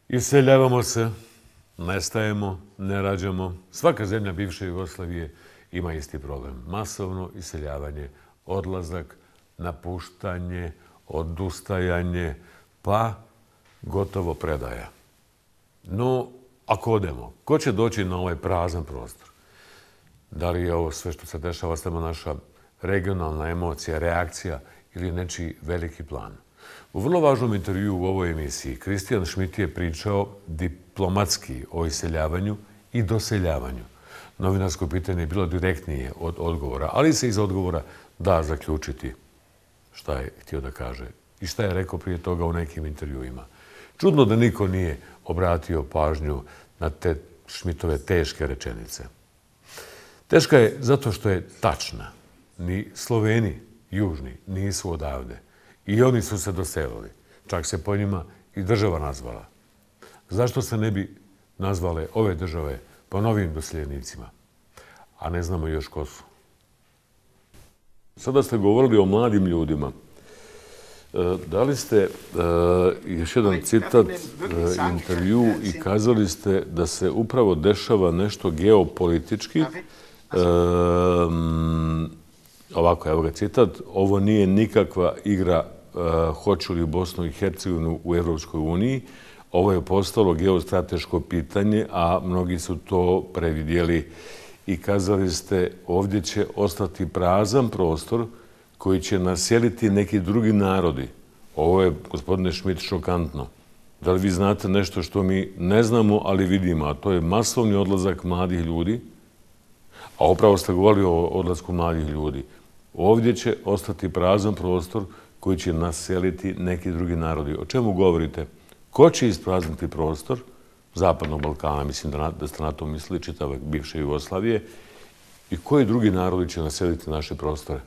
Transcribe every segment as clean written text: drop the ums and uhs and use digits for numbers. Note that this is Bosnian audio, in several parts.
Iseljavamo se, nestajemo, ne rađamo. Svaka zemlja bivše Jugoslavije ima isti problem. Masovno iseljavanje, odlazak, napuštanje, odustajanje, pa gotovo predaja. No, ako odemo, ko će doći na ovaj prazan prostor? Da li je ovo sve što se dešava samo naša regionalna emocija, reakcija ili nečiji veliki plan? U vrlo važnom intervju u ovoj emisiji Kristijan Šmit je pričao diplomatski o iseljavanju i doseljavanju. Novinarsko pitanje je bilo direktnije od odgovora, ali se iz odgovora da zaključiti šta je htio da kaže i šta je rekao prije toga u nekim intervjuima. Čudno da niko nije obratio pažnju na te Šmitove teške rečenice. Teška je zato što je tačna. Ni Sloveni, južni, nisu odavde. I oni su se doselili. Čak se po njima i država nazvala. Zašto se ne bi nazvale ove države po novim doseljenicima? A ne znamo još ko su. Sada ste govorili o mladim ljudima. Dali ste još jedan citat intervju i kazali ste da se upravo dešava nešto geopolitički. Ovako, evo ga citat. Ovo nije nikakva igra hoću li Bosnu i Hercegovinu u Evropskoj uniji. Ovo je postalo geostrateško pitanje, a mnogi su to previdjeli i kazali ste ovdje će ostati prazan prostor koji će naseliti neki drugi narodi. Ovo je, gospodine Šmit, šokantno. Da li vi znate nešto što mi ne znamo, ali vidimo, a to je masovni odlazak mladih ljudi, a upravo ste govorili o odlasku mladih ljudi. Ovdje će ostati prazan prostor koji će naseliti neki drugi narodi. O čemu govorite? Ko će isprazniti prostor Zapadnog Balkana, mislim da ste na to mislili, čitave bivše Jugoslavije, i koji drugi narodi će naseliti naše prostore?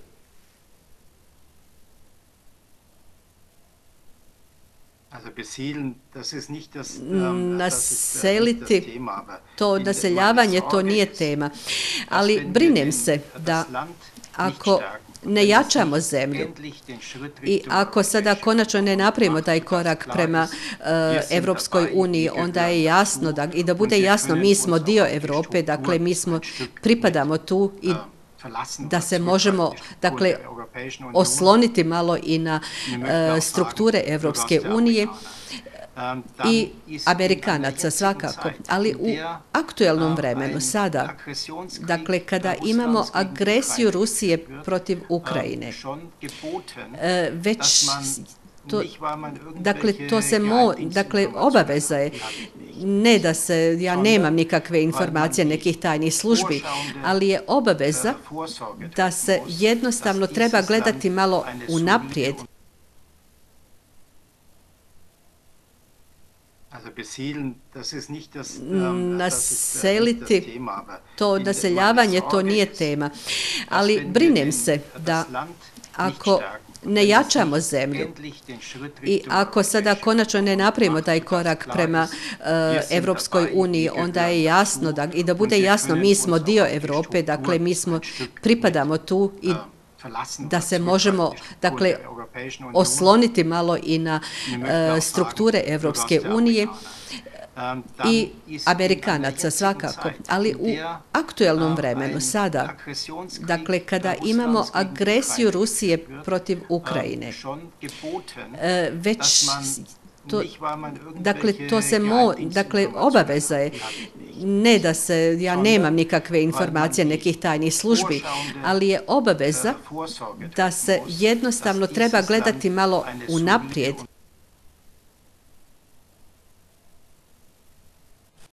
Naseliti, to naseljavanje, to nije tema. Ali brinem se da ako ne jačamo zemlju i ako sada konačno ne napravimo taj korak prema Evropskoj uniji, onda je jasno i da bude jasno, mi smo dio Evrope, dakle mi pripadamo tu i da se možemo, dakle, osloniti malo i na strukture Evropske unije i Amerikanaca svakako, ali u aktuelnom vremenu sada, dakle kada imamo agresiju Rusije protiv Ukrajine, već dakle obaveza je, ne da se, ja nemam nikakve informacije nekih tajnih službi, ali je obaveza da se jednostavno treba gledati malo unaprijed. Naseliti, to naseljavanje, to nije tema. Ali brinem se da ako ne jačamo zemlju i ako sada konačno ne napravimo taj korak prema Evropskoj uniji, onda je jasno i da bude jasno, mi smo dio Evrope, dakle mi pripadamo tu i da se možemo, dakle, osloniti malo i na strukture Evropske unije i Amerikanaca svakako, ali u aktuelnom vremenu sada, dakle kada imamo agresiju Rusije protiv Ukrajine, već dakle obaveza je, ne da se, ja nemam nikakve informacije nekih tajnih službi, ali je obaveza da se jednostavno treba gledati malo unaprijed